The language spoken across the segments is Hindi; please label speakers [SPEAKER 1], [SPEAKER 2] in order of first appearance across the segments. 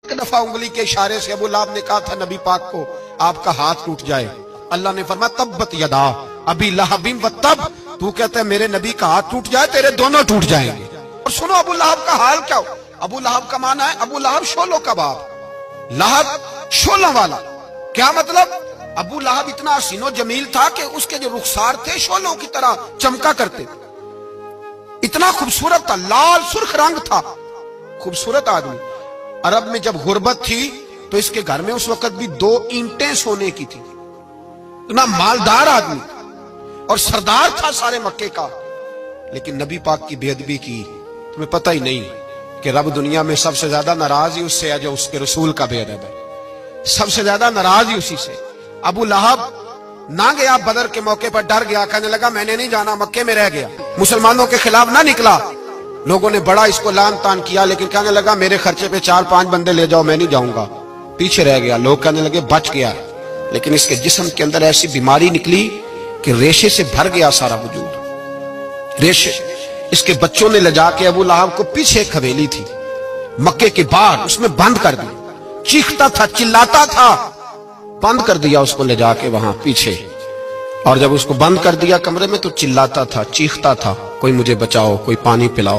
[SPEAKER 1] एक दफा उंगली के इशारे से अबू लहब ने कहा था नबी पाक को आपका हाथ टूट जाए। अल्लाह ने फरमाया तब्बत यदा अबी लहबिन व तब, तू कहता है मेरे नबी का हाथ टूट जाए तेरे दोनों टूट जाएंगे। और सुनो अबू लहब का हाल क्या हो। अबू लहब का माना है अबू लहब शोलों का बाप, लहब शोलों वाला। क्या मतलब? अबू लहब इतना हसीनो जमील था कि उसके जो रुखसार थे शोलों की तरह चमका करते थे, इतना खूबसूरत था, लाल सुर्ख रंग था, खूबसूरत आदमी। अरब में जब गुर्बत थी तो इसके घर में उस वक्त भी 2 ईंटें सोने की थी। इतना मालदार आदमी और सरदार था सारे मक्के का, लेकिन नबी पाक की बेअदबी की। तुम्हें पता ही नहीं कि रब दुनिया में सबसे ज्यादा नाराज ही उससे है जो उसके रसूल का बेअदब है। सबसे ज्यादा नाराज ही उसी से। अबू लहब ना गया बदर के मौके पर, डर गया, कहने लगा मैंने नहीं जाना, मक्के में रह गया, मुसलमानों के खिलाफ ना निकला। लोगों ने बड़ा इसको लान तान किया, लेकिन कहने लगा मेरे खर्चे पे 4-5 बंदे ले जाओ, मैं नहीं जाऊंगा। पीछे रह गया। लोग कहने लगे बच गया, लेकिन इसके जिस्म के अंदर ऐसी बीमारी निकली कि रेशे से भर गया सारा वजूद। रेशे इसके बच्चों ने ले जाके अबू लहब को पीछे एक हवेली थी मक्के के बाहर, उसमें बंद कर दिया। चीखता था, चिल्लाता था, बंद कर दिया उसको ले जाके वहां पीछे। और जब उसको बंद कर दिया कमरे में तो चिल्लाता था, चीखता था, कोई मुझे बचाओ, कोई पानी पिलाओ।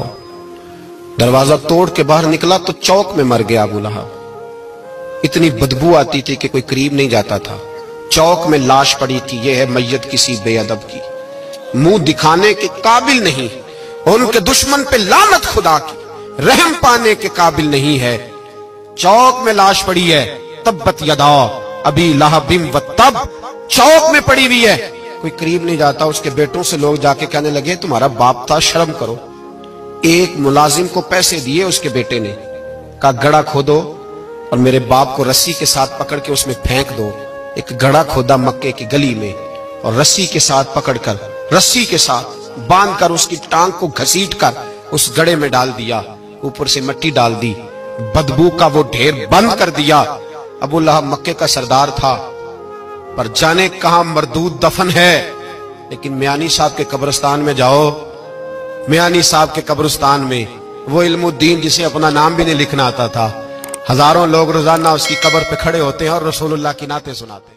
[SPEAKER 1] दरवाजा तोड़ के बाहर निकला तो चौक में मर गया अबू लहब। इतनी बदबू आती थी कि कोई करीब नहीं जाता था। चौक में लाश पड़ी थी। यह है मैयत किसी बेअदब की, मुंह दिखाने के काबिल नहीं, उनके दुश्मन पे लानत खुदा की, रहम पाने के काबिल नहीं है। चौक में लाश पड़ी है, तब्बत यदा अबी लहबिन व तब, चौक में पड़ी हुई है, कोई करीब नहीं जाता। उसके बेटों से लोग जाके कहने लगे तुम्हारा बाप था, शर्म करो। एक मुलाजिम को पैसे दिए उसके बेटे ने, कहा गड़ा खोदो और मेरे बाप को रस्सी के साथ पकड़ के उसमें फेंक दो। एक गड़ा खोदा मक्के की गली में और रस्सी के साथ पकड़कर, रस्सी के साथ बांधकर उसकी टांग को घसीट कर उस गड़े में डाल दिया, ऊपर से मिट्टी डाल दी, बदबू का वो ढेर बंद कर दिया। अबू लहब मक्के का सरदार था, पर जाने कहां मरदूद दफन है। लेकिन मियानी साहब के कब्रिस्तान में जाओ, मियानी साहब के कब्रिस्तान में वो इल्मुद्दीन जिसे अपना नाम भी नहीं लिखना आता था, हजारों लोग रोजाना उसकी कब्र पे खड़े होते हैं और रसूलुल्लाह की नाते सुनाते हैं।